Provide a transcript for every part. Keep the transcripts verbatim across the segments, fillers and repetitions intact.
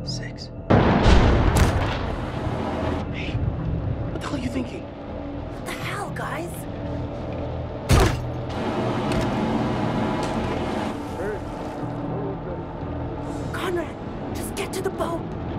Six. Hey, what the hell are you thinking? What the hell, guys? Conrad, just get to the boat.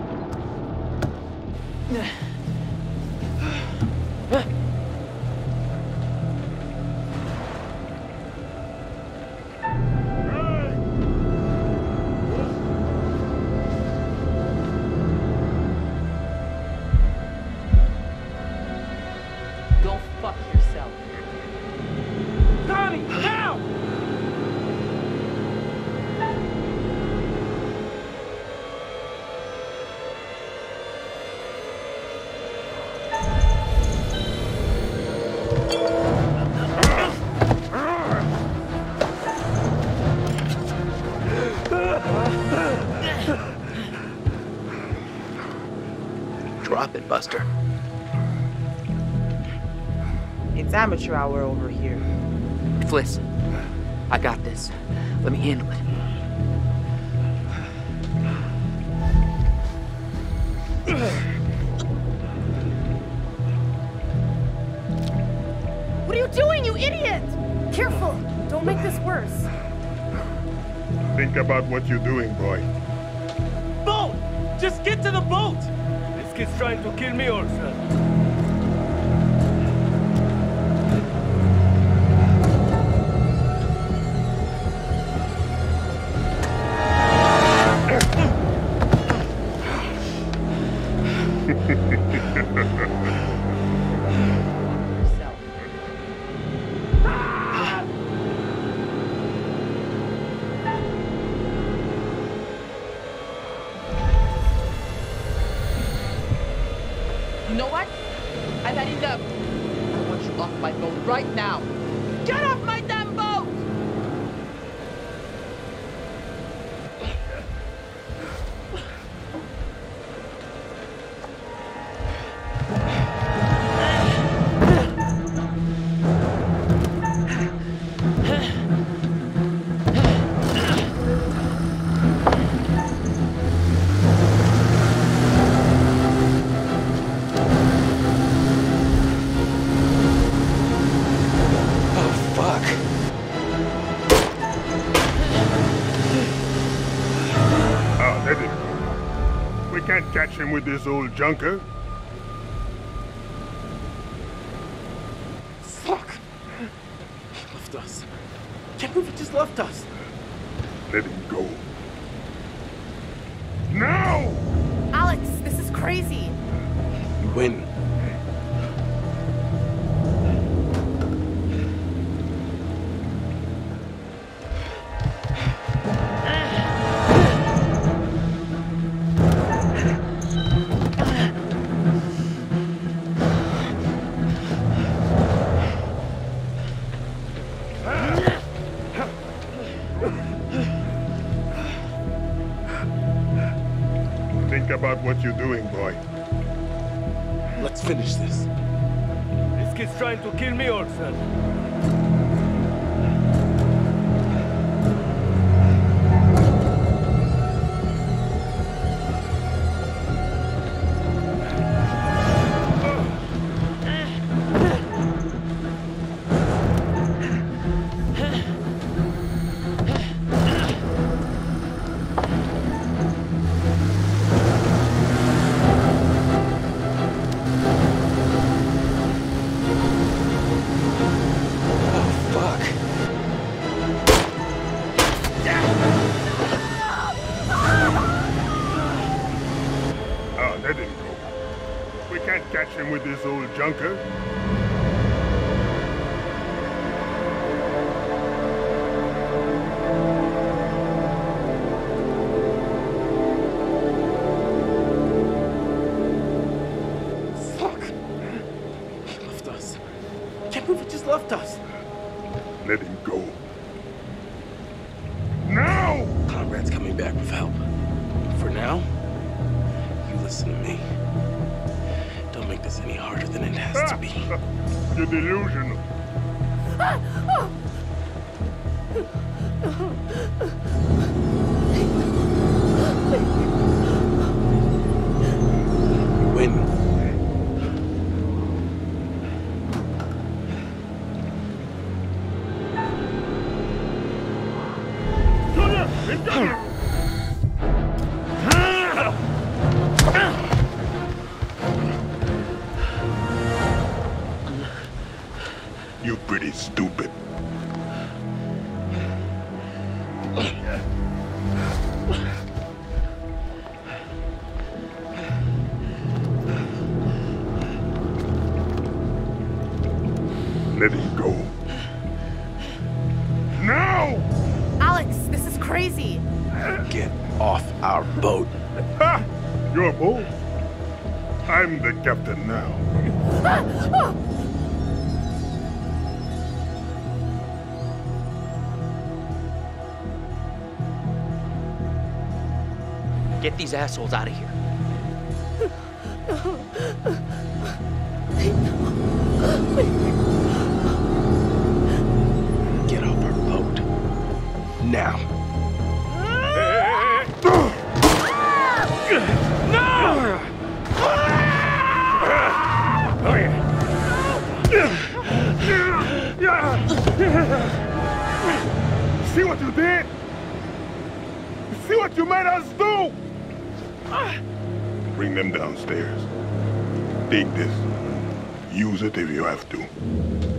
Go fuck yourself. Connie, now! Drop it, Buster. It's amateur hour over here. Fliss, I got this. Let me handle it. What are you doing, you idiot? Careful, don't make this worse. Think about what you're doing, boy. Boat! Just get to the boat! This kid's trying to kill me or something. Yourself. You know what? I've had enough. I want you off my boat right now. Get off my damn boat! Can't catch him with this old junker. Fuck! He left us. Can't believe he just left us. Let him go. Now! Alex, this is crazy. You win. Think about what you're doing, boy. Let's finish this. This kid's trying to kill me or something. Let him go. We can't catch him with this old junker. Fuck! He left us. Can't believe he just left us. Let him go. Now! Conrad's coming back with help. For now, you listen to me. Don't make this any harder than it has to be. You're delusional. Let him go. Now! Alex, this is crazy. Get off our boat. Ha! Your boat? I'm the captain now. Get these assholes out of here. Get off our boat. Now. See what you did? See what you made us do? Bring them downstairs. Take this. Use it if you have to.